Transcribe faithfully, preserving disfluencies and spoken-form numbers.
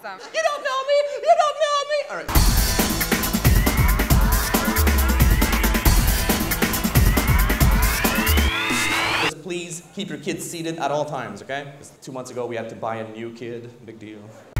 awesome. You don't know me! You don't know me! All right. Just please keep your kids seated at all times, okay? 'Cause two months ago we had to buy a new kid. Big deal.